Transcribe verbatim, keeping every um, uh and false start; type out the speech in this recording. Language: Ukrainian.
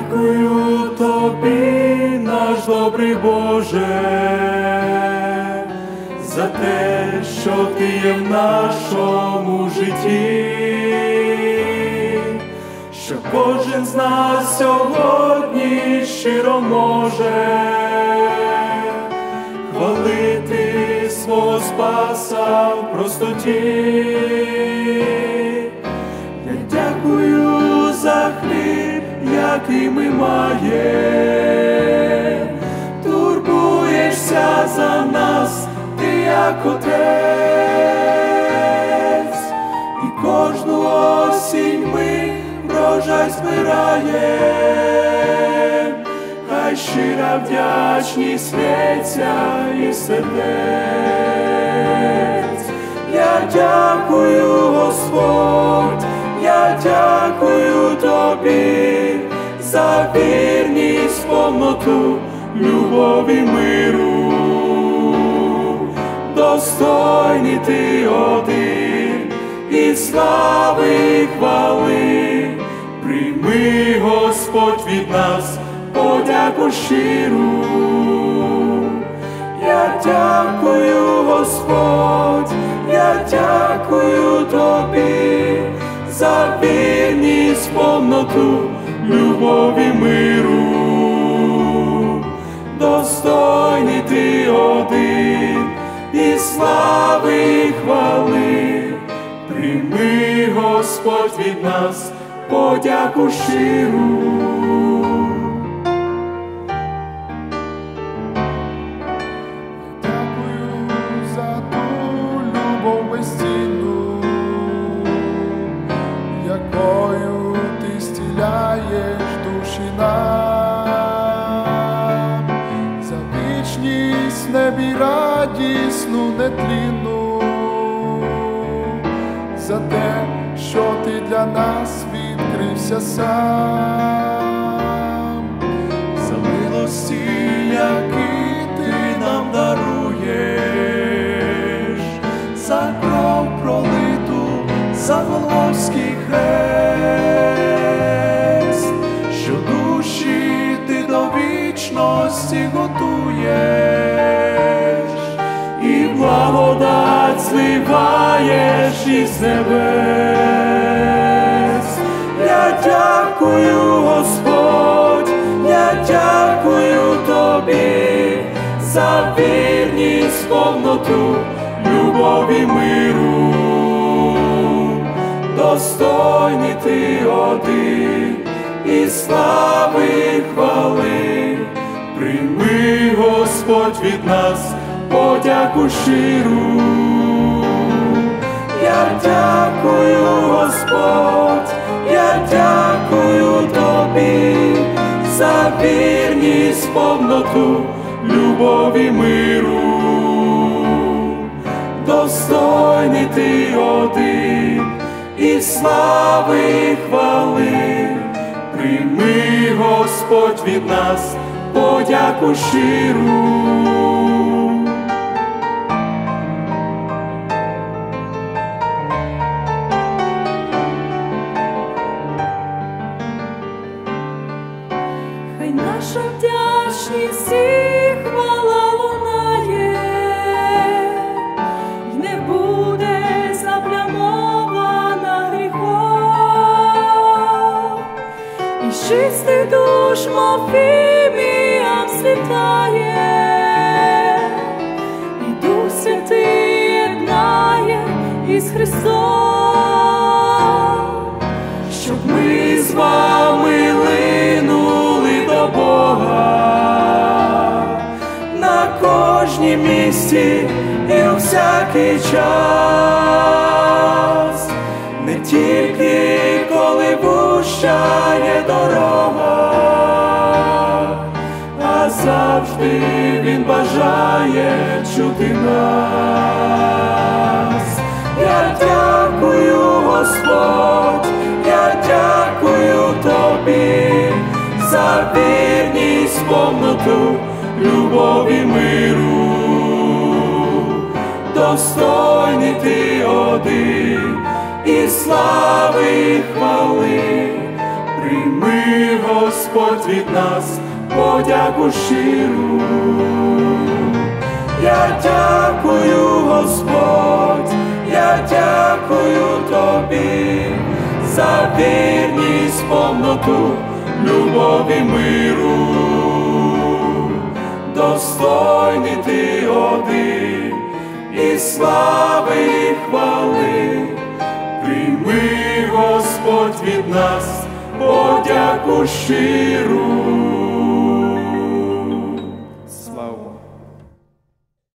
Дякую тобі, наш добрий Боже, за те, що ти є в нашому житті, що кожен з нас сьогодні щиро може хвалити свого Спаса в простоті. Я дякую за хліб, який ми маємо, турбуєшся за нас, ти як Отець, і кожну осінь ми врожай збираєм, хай щира вдячність лється із сердець. Я дякую, Господь, я дякую тобі за вірність, повноту, любов і миру. Достойний ти один, і слави, і хвали. Прийми, Господь, від нас подяку щиру. Я дякую, Господь, я дякую тобі за вірність, повноту, любов і миру. Достойний ти один, і слави, і хвали. Прийми, Господь, від нас подяку щиру. Якою ти стіляєш душі нам, за вічність в небі радісну, нетлінну, за те, що ти для нас відкрився сам, за милості, які ти нам даруєш, за кров пролиту, за Голгофський хрест, що душі ти до вічності готуєш, і благодать зливаєш із небес. Я дякую, Господь, я дякую тобі за вірність, повноту, любов і миру. Достойний ти один, і слави, і хвали. Прийми, Господь, від нас подяку щиру. Я дякую, Господь, я дякую тобі за вірність, повноту, любов і миру. Достойний ти один, і слави, і хвали. Прийми, Господь, від нас подяку щиру. Хай наша вдячність і хвала лунає, й не буде заплямована гріхом, і чистий душ, мов фіміям, світає, і Дух Святий єднає із Христом, щоб ми з вами линули до Бога на кожнім місці і у всякий час, не тільки коли вущає дорога, а завжди Він бажає чути нас. Я дякую, Господь, я дякую тобі за вірність, повноту, любов і миру. Достойний ти один, і слави, і хвали. Прийми, Господь, Господь від нас подяку щиру. Я дякую, Господь, я дякую Тобі за вірність, повноту, любові, миру. Достойний Ти один, і слави, і хвали. Прийми, Господь, від нас подяку щиру.